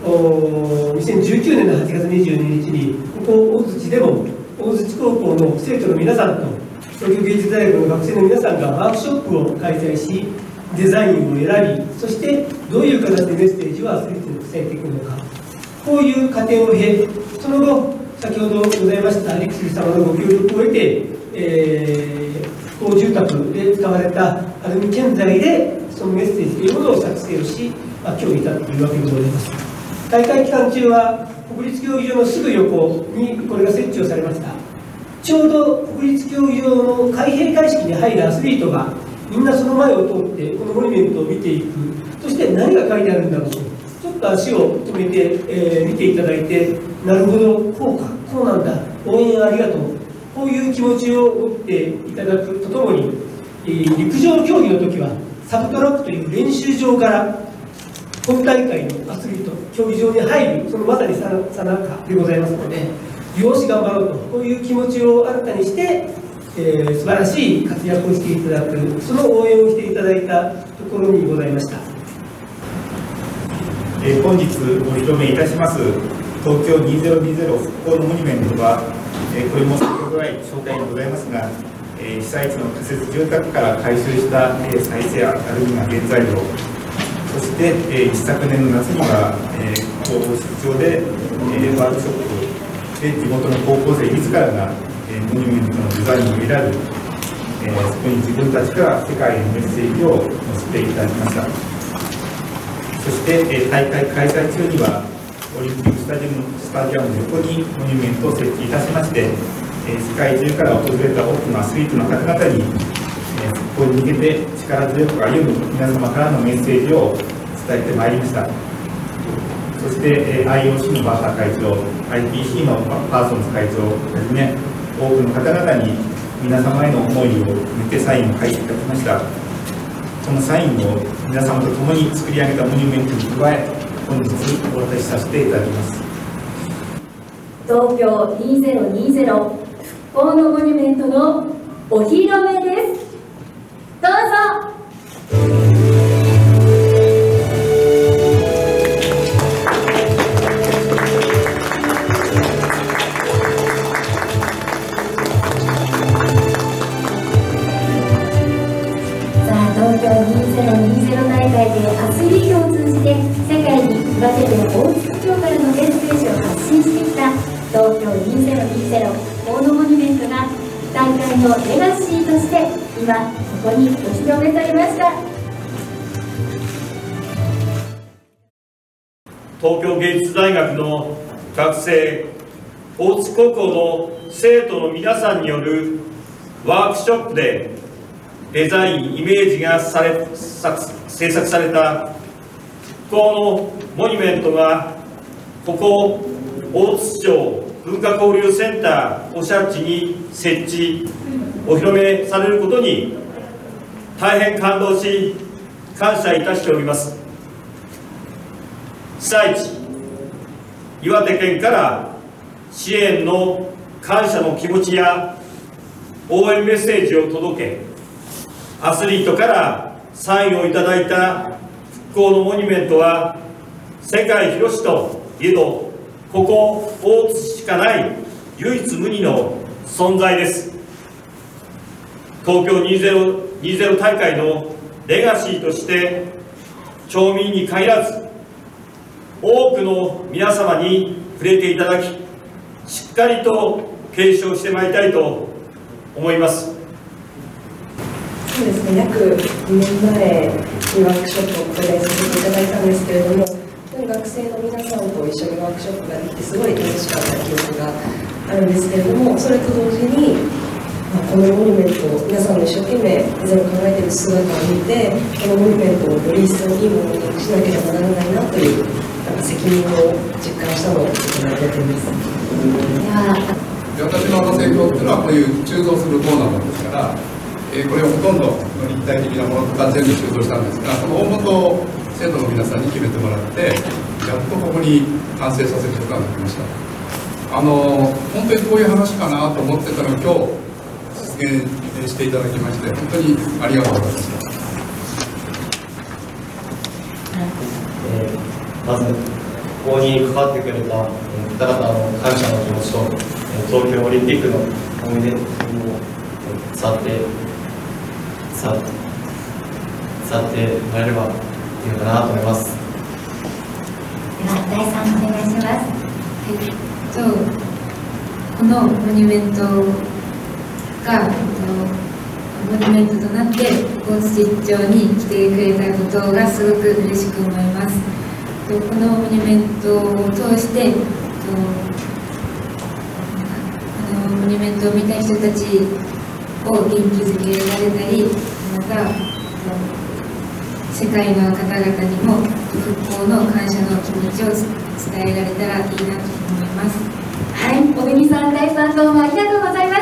2019年の8月22日にここ大槌でも大槌高校の生徒の皆さんと東京芸術大学の学生の皆さんがワークショップを開催し、デザインを選び、そしてどういう形でメッセージをアスリートに伝えていくのか、こういう過程を経、その後先ほどございましたリクシル様のご協力を得て、復興住宅で使われたアルミ建材でそのメッセージというものを作成をし、今日至っているわけでございます。大会期間中は国立競技場のすぐ横にこれが設置をされました。ちょうど国立競技場の開閉会式に入るアスリートがみんなその前を通ってこのモニュメントを見ていく、そして何が書いてあるんだろうと、ちょっと足を止めて、見ていただいて、なるほど、こうか、こうなんだ、応援ありがとう、こういう気持ちを持っていただくとともに、陸上競技の時はサブトラックという練習場から本大会のアスリート競技場に入る、そのまさにさなかでございますので、よし頑張ろうと、こういう気持ちを新たにして、素晴らしい活躍をしていただく、その応援をしていただいたところにございました。 本日ご披露目いたします東京2020復興のモニュメントは、これも先ほど来紹介にございますが、被災地の仮設住宅から回収した再生アルミが原材料、そして一昨年の夏には高校出張でワークショップで地元の高校生自らがモニュメントのデザインを選び、そこに自分たちから世界へのメッセージを載せていただきました。そして大会開催中にはオリンピックスタジアムの横にモニュメントを設置いたしまして、世界中から訪れた多くのアスリートの方々に復興に向けて力強く歩む皆様からのメッセージを伝えてまいりました。そして IOC のバッハ会長、IPC のパーソンズ会長をはじめ、多くの方々に皆様への思いを込めてサインを書いていただきました。そのサインを皆様と共に作り上げたモニュメントに加え、本日お渡しさせていただきます。 東京2020復興のモニュメントのお披露目です。どうぞ。東京2020大会でアスリートを通じて世界に岩手県大槌町からのメッセージを発信してきた東京2020復興のモニュメントが大会のレガシーとして今ここにお披露目されました。 東京芸術大学の学生、大津高校の生徒の皆さんによるワークショップでデザイン、イメージが制作された復興のモニュメントがここ大津町文化交流センターおしゃっちに設置お披露目されることに大変感動し感謝いたしております。被災地岩手県から支援の感謝の気持ちや応援メッセージを届け、アスリートからサインをいただいた復興のモニュメントは世界広しといえどここ大津しかない唯一無二の存在です。東京2020大会のレガシーとして町民に限らず多くの皆様に触れていただき、しっかりと継承してまいりたいと思います。 そうですね、約2年前にワークショップをここでさせていただいたんですけれども、本当に学生の皆さんと一緒にワークショップができてすごい楽しかった記憶があるんですけれども、それと同時に、このモニュメントを皆さんの一生懸命デザインを考えている姿を見て、このモニュメントをより一層いいものにしなければならないなという責任を実感したのを覚えています。 私の成功というのはこういう鋳造するコーナーなんですから、これをほとんど立体的なものとか全部鋳造したんですが、その大元を生徒の皆さんに決めてもらって、やっとここに完成させることができました。本当にこういう話かなと思ってたのを今日実現していただきまして、本当にありがとうございました。 まずここに関わってくれた方々の感謝の気持ちと、東京オリンピックの思い出を伝わってもらえればいいのかなと思います。 では第3お願いします。 このモニュメントがモニュメントとなって大槌町に来てくれたことがすごく嬉しく思います。このモニュメントを通してモニュメントを見た人たちを元気づけられたり、また世界の方々にも復興の感謝の気持ちを伝えられたらいいなと思います。 はい、小国さん、第3どうもありがとうございました。